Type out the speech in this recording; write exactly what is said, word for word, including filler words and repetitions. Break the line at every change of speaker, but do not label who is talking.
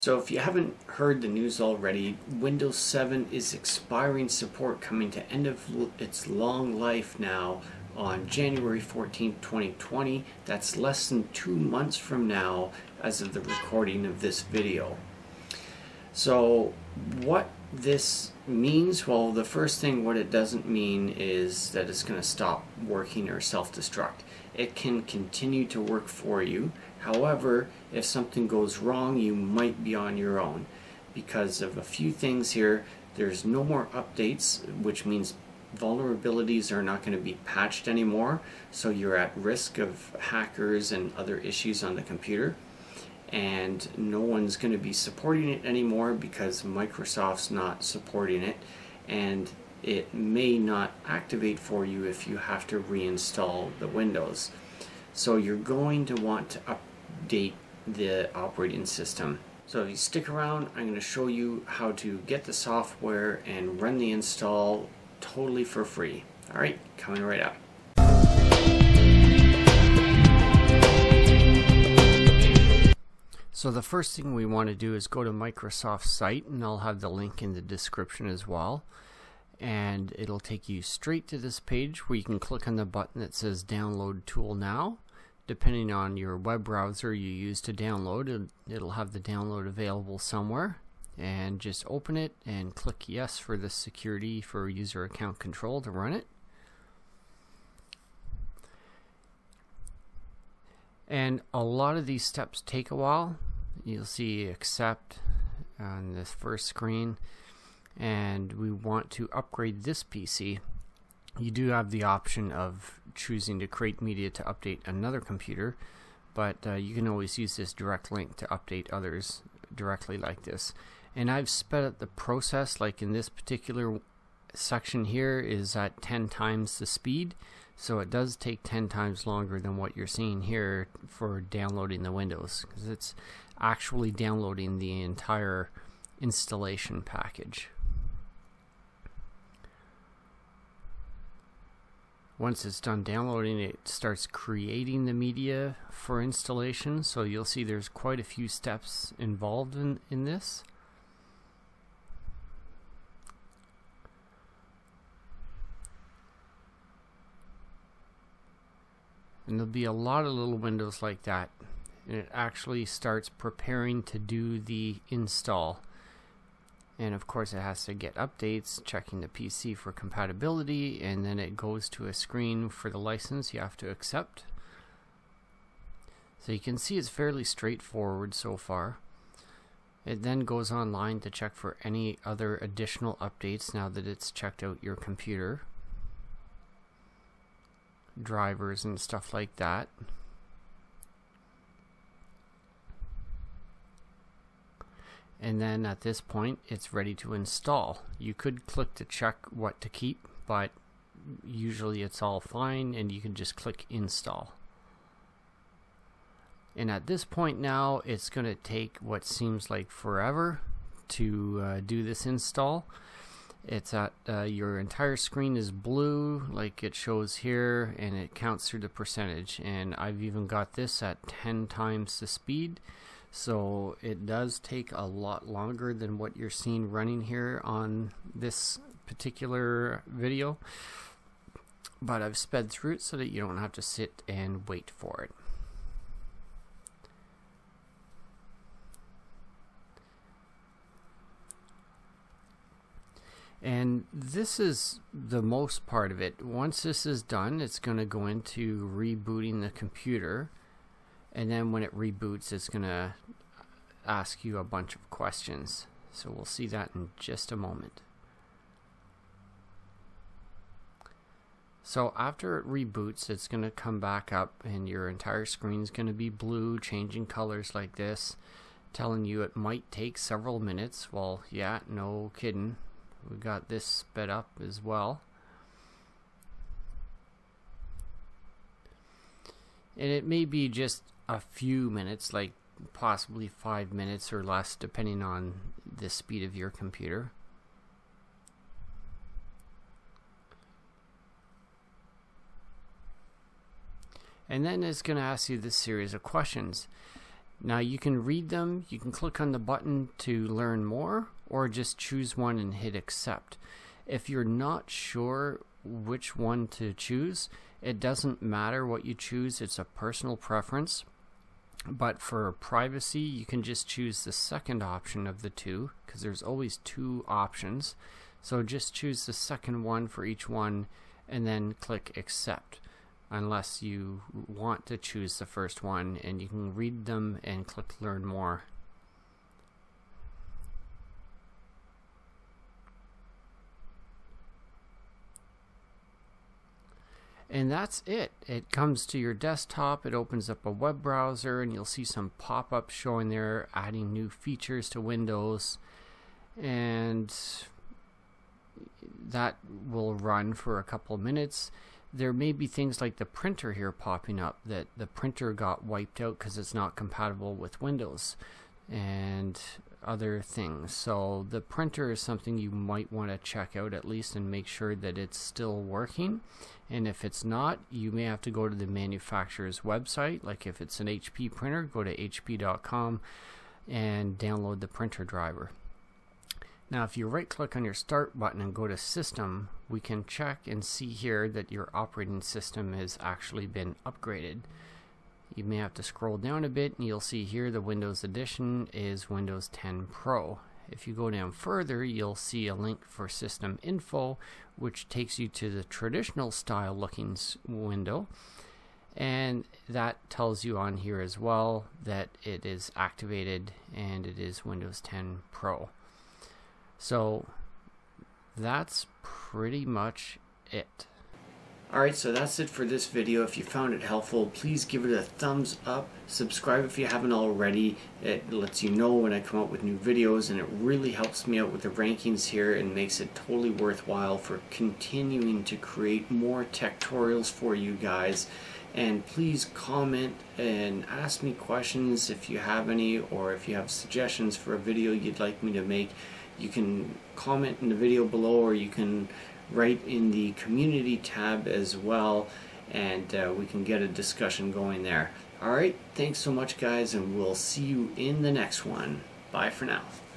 So if you haven't heard the news already, Windows seven is expiring support, coming to end of its long life now on January fourteenth twenty twenty. That's less than two months from now as of the recording of this video. So what this means, well, the first thing what it doesn't mean is that it's going to stop working or self-destruct. It can continue to work for you. However, if something goes wrong, you might be on your own because of a few things here. There's no more updates, which means vulnerabilities are not going to be patched anymore, so you're at risk of hackers and other issues on the computer. And no one's going to be supporting it anymore because Microsoft's not supporting it, and it may not activate for you if you have to reinstall the Windows. So you're going to want to update the operating system. So if you stick around, I'm going to show you how to get the software and run the install totally for free. Alright, coming right up. So the first thing we want to do is go to Microsoft's site, and I'll have the link in the description as well. And it'll take you straight to this page where you can click on the button that says Download Tool Now. Depending on your web browser you use to download, it'll have the download available somewhere. And just open it and click Yes for the security for user account control to run it. And a lot of these steps take a while. You'll see accept on this first screen, and we want to upgrade this P C. You do have the option of choosing to create media to update another computer, but uh, you can always use this direct link to update others directly like this. And I've sped up the process, like in this particular section here is at ten times the speed, so it does take ten times longer than what you're seeing here for downloading the Windows, because it's actually downloading the entire installation package. Once it's done downloading, it starts creating the media for installation, so you'll see there's quite a few steps involved in, in this. And there'll be a lot of little windows like that, and it actually starts preparing to do the install. And of course it has to get updates, checking the P C for compatibility, and then it goes to a screen for the license you have to accept. So you can see it's fairly straightforward so far. It then goes online to check for any other additional updates now that it's checked out your computer. Drivers and stuff like that. And then at this point it's ready to install. You could click to check what to keep, but usually it's all fine and you can just click install. And at this point now it's going to take what seems like forever to uh, do this install. It's at uh, your entire screen is blue like it shows here, and it counts through the percentage, and I've even got this at ten times the speed, so it does take a lot longer than what you're seeing running here on this particular video, but I've sped through it so that you don't have to sit and wait for it. And this is the most part of it. Once this is done, it's going to go into rebooting the computer, and then when it reboots it's going to ask you a bunch of questions. So we'll see that in just a moment. So after it reboots, it's going to come back up and your entire screen is going to be blue, changing colors like this, telling you it might take several minutes. Well, yeah, no kidding. We got this sped up as well. And it may be just a few minutes, like possibly five minutes or less, depending on the speed of your computer. And then it's going to ask you this series of questions. Now you can read them, you can click on the button to learn more, or just choose one and hit accept. If you're not sure which one to choose, it doesn't matter what you choose, it's a personal preference. But for privacy, you can just choose the second option of the two, because there's always two options. So just choose the second one for each one and then click accept, unless you want to choose the first one, and you can read them and click learn more. And that's it. It comes to your desktop, it opens up a web browser, and you'll see some pop-ups showing there adding new features to Windows, and that will run for a couple of minutes. There may be things like the printer here popping up, that the printer got wiped out because it's not compatible with Windows, and other things. So the printer is something you might want to check out at least and make sure that it's still working. And if it's not, you may have to go to the manufacturer's website. Like if it's an H P printer, go to H P dot com and download the printer driver. Now if you right click on your start button and go to system, we can check and see here that your operating system has actually been upgraded. You may have to scroll down a bit and you'll see here the Windows edition is Windows ten Pro. If you go down further, you'll see a link for system info, which takes you to the traditional style looking window, and that tells you on here as well that it is activated and it is Windows ten Pro. So that's pretty much it. Alright, so that's it for this video. If you found it helpful, please give it a thumbs up. Subscribe if you haven't already. It lets you know when I come out with new videos, and it really helps me out with the rankings here and makes it totally worthwhile for continuing to create more tech tutorials for you guys. And please comment and ask me questions if you have any, or if you have suggestions for a video you'd like me to make. You can comment in the video below, or you can write in the community tab as well, and uh, we can get a discussion going there. Alright, thanks so much guys, and we'll see you in the next one. Bye for now.